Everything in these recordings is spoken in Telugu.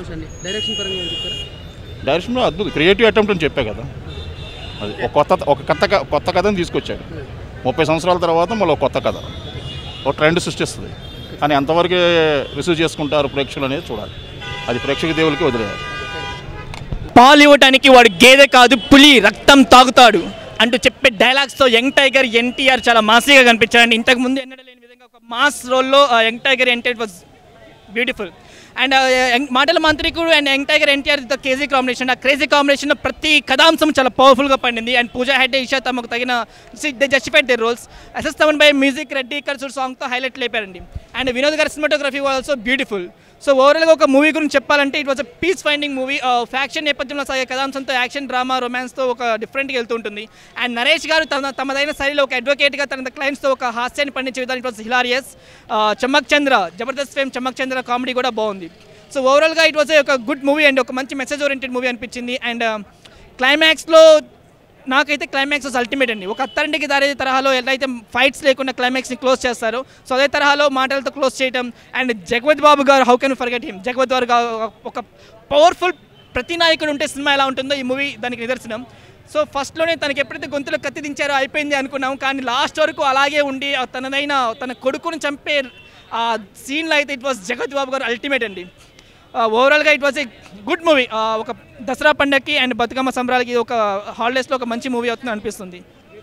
ధనుష్ అండి డైరెక్షన్ పరంగా ఏం చెప్తారా? డైరెక్షన్లో అద్భుతం క్రియేటివ్ అటెంప్ట్ అని చెప్పా కదా, అది కొత్త కథను తీసుకొచ్చాడు. 30 సంవత్సరాల తర్వాత మళ్ళీ కొత్త కథ ఒక ట్రెండ్ సృష్టిస్తుంది. కానీ ఎంతవరకు రిసీవ్ చేసుకుంటారు ప్రేక్షకులు అనేది చూడాలి, అది ప్రేక్షక దేవులకి వదిలేయాలి. పాలు ఇవ్వడానికి వాడు గేదె కాదు పులి రక్తం తాగుతాడు అంటూ చెప్పే డైలాగ్స్తో యంగ్ టైగర్ ఎన్టీఆర్ చాలా మాసీగా కనిపించాడండి. ఇంతకుముందు ఎన్నడూ లేని విధంగా ఒక మాస్ రోల్లో young tiger NTR was beautiful. And మాటల మాంత్రికుడు and young tiger NTR the crazy combination. ఆ క్రేజీ కాంబినేషన్లో ప్రతి కథాంశం చాలా పవర్ఫుల్గా పండింది. అండ్ పూజా హెగ్డే ఇషా తమకు తగిన they justified their roles. SS Thaman by music Reddy కర్సూర్ సాంగ్తో హైలైట్ లేపారండి. అండ్ వినోద్ గారి సినిమాటోగ్రఫీ ఆల్సో బ్యూటిఫుల్. సో ఓవరాల్గా ఒక మూవీ గురించి చెప్పాలంటే it was a peace finding movie. Faction నేపథ్యంలో సాగే కథాంశంతో యాక్షన్ డ్రామా రొమాన్స్తో ఒక డిఫరెంట్గా వెళ్తూ ఉంటుంది. అండ్ నరేష్ గారు తమదైన శైలిలో ఒక అడ్వకేట్గా తన క్లయింట్స్తో ఒక హాస్యాన్ని పండించే విధానం it was hilarious. Chammak Chandra Jabardasth fame Chammak Chandra comedy కూడా బాగుంది. సో ఓవరాల్గా ఇట్ వాజ్ ఒక గుడ్ మూవీ అండ్ ఒక మంచి మెసేజ్ ఓరియంటెడ్ మూవీ అనిపించింది. అండ్ క్లైమాక్స్లో నాకైతే క్లైమాక్స్ వాజ్ అల్టిమేట్ అండి. ఒక అత్తారింటికి దారి తరహాలో ఎలా అయితే ఫైట్స్ లేకుండా క్లైమాక్స్ని క్లోజ్ చేస్తారో సో అదే తరహాలో మాటలతో క్లోజ్ చేయడం. అండ్ జగపతి బాబు గారు how can forget him. Jagapathi Babu గారు ఒక పవర్ఫుల్ ప్రతి నాయకుడు ఉంటే సినిమా ఎలా ఉంటుందో ఈ మూవీ దానికి నిదర్శనం. సో ఫస్ట్లోనే తనకి ఎప్పుడైతే గొంతులో కత్తి దించారో అయిపోయింది అనుకున్నాం, కానీ లాస్ట్ వరకు అలాగే ఉండి తన కొడుకుని చంపే ఆ సీన్లో అయితే ఇట్ వాజ్ జగపతి బాబు గారు అల్టిమేట్ అండి. ఓవరాల్గా it was a good movie. ఒక దసరా పండగకి అండ్ బతుకమ్మ సంబరాలకి ఒక హాలిడేస్లో ఒక మంచి మూవీ అవుతుంది అనిపిస్తుంది.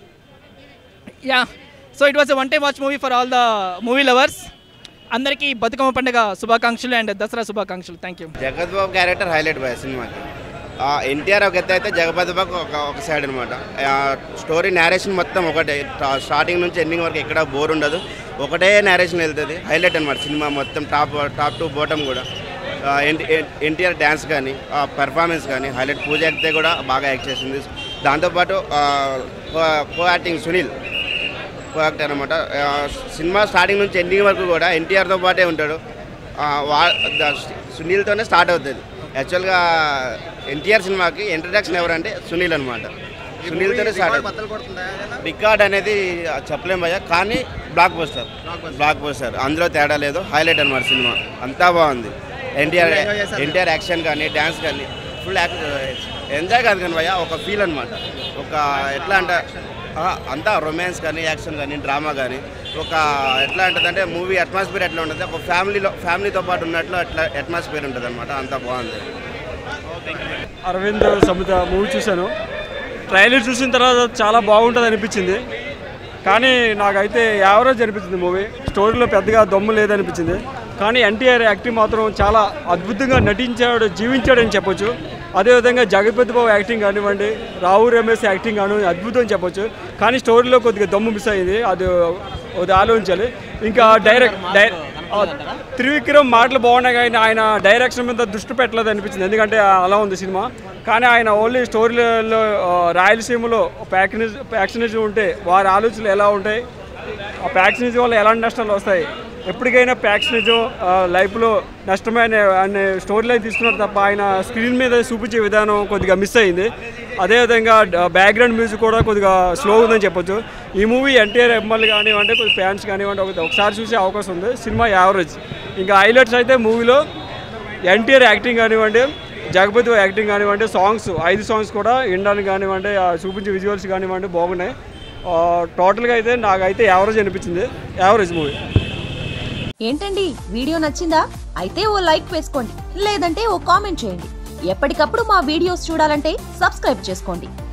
Yeah, so it was a one time watch movie for all the movie lovers. అందరికీ బతుకమ్మ పండుగ శుభాకాంక్షలు అండ్ దసరా శుభాకాంక్షలు. Thank you. Jagapathi Babu character highlight బాయ్ సినిమాకి. ఎన్టీఆర్ ఒక ఎత్తు అయితే జగపతి బాబు ఒక సైడ్ అనమాట. స్టోరీ నేరేషన్ మొత్తం ఒకటే, స్టార్టింగ్ నుంచి ఎండింగ్ వరకు ఎక్కడ బోర్ ఉండదు, ఒకటే నేరేషన్ వెళ్తుంది. హైలైట్ అనమాట సినిమా మొత్తం, టాప్ టు బాటమ్ కూడా. ఎన్టీఆర్ డ్యాన్స్ కానీ పెర్ఫార్మెన్స్ కానీ హైలైట్. పూజ హెగ్డే కూడా బాగా యాక్ట్ చేసింది. దాంతోపాటు co acting Sunil co actor అనమాట. సినిమా స్టార్టింగ్ నుంచి ఎండింగ్ వరకు కూడా ఎన్టీఆర్తో పాటే ఉంటాడు. సునీల్తోనే స్టార్ట్ అవుతుంది. యాక్చువల్గా ఎన్టీఆర్ సినిమాకి ఇంట్రడక్షన్ ఎవరంటే సునీల్ అనమాట. సునీల్తోనే స్టార్ట్ అవుతుంది. రికార్డ్ అనేది చెప్పలేం భయ్యా, కానీ బ్లాక్ బస్టర్ అందులో తేడా లేదు. హైలైట్ అనమాట సినిమా, అంతా బాగుంది. ఎన్టీఆర్ యాక్షన్ కానీ డ్యాన్స్ కానీ ఫుల్ ఎంజాయ్ కాదు కానీ భయ్యా, ఒక ఫీల్ అనమాట. ఒక ఎట్లా అంటే అంతా రొమాన్స్ కానీ యాక్షన్ కానీ డ్రామా కానీ ఒక ఎట్లా ఉంటుందంటే మూవీ అట్మాస్ఫియర్ ఎట్లా ఉంటుంది, ఒక ఫ్యామిలీతో పాటు ఉన్నట్లు అట్లా అట్మాస్ఫియర్ ఉంటుంది అనమాట. అంతా బాగుంది. అరవింద్ సముద్ర మూవీ చూశాను. ట్రైలర్ చూసిన తర్వాత చాలా బాగుంటుంది అనిపించింది, కానీ నాకైతే యావరేజ్ అనిపించింది మూవీ. స్టోరీలో పెద్దగా దమ్ము లేదనిపించింది, కానీ ఎన్టీఆర్ యాక్టింగ్ మాత్రం చాలా అద్భుతంగా నటించాడు, జీవించాడని చెప్పొచ్చు. అదేవిధంగా జగపతి బాబు యాక్టింగ్ కానివ్వండి, రావు రమేష్ యాక్టింగ్ కానివ్వండి అద్భుతం చెప్పొచ్చు. కానీ స్టోరీలో కొద్దిగా దమ్ము మిస్ అయింది, అది ఆలోచించాలి. ఇంకా త్రివిక్రమ్ మాటలు బాగున్నాయి, కానీ ఆయన డైరెక్షన్ మీద దృష్టి పెట్టలేదు అనిపించింది, ఎందుకంటే అలా ఉంది సినిమా. కానీ ఆయన ఓన్లీ స్టోరీలో రాయలసీమలో ప్యాక్షనిజం ఉంటే వారి ఆలోచనలు ఎలా ఉంటాయి, ఆ ప్యాక్షనిజం వల్ల ఎలాంటి నష్టాలు వస్తాయి, ఎప్పటికైనా ప్యాక్షనిజం లైఫ్లో నష్టమైన అనే స్టోరీ లైన్ తీసుకున్నారు తప్ప ఆయన స్క్రీన్ మీద చూపించే విధానం కొద్దిగా మిస్ అయింది. అదేవిధంగా బ్యాక్గ్రౌండ్ మ్యూజిక్ కూడా కొద్దిగా స్లో ఉందని చెప్పొచ్చు. ఈ మూవీ ఎన్టీఆర్ ఎమ్మెల్యే కానివ్వండి, కొద్ది ఫ్యాన్స్ కానివ్వండి ఒకసారి చూసే అవకాశం ఉంది. Cinema average. ఇంకా హైలైట్స్ అయితే మూవీలో ఎన్టీఆర్ యాక్టింగ్ కానివ్వండి, జగపతి యాక్టింగ్ కానివ్వండి, సాంగ్స్ 5 సాంగ్స్ కూడా వినడానికి కానివ్వండి, చూపించే విజువల్స్ కానివ్వండి బాగున్నాయి. టోటల్గా అయితే నాకైతే యావరేజ్ అనిపించింది. Average movie. ఏంటండి వీడియో నచ్చిందా? అయితే ఓ లైక్ వేసుకోండి, లేదంటే ఓ కామెంట్ చేయండి. ఎప్పటికప్పుడు మా వీడియోస్ చూడాలంటే సబ్స్క్రైబ్ చేసుకోండి.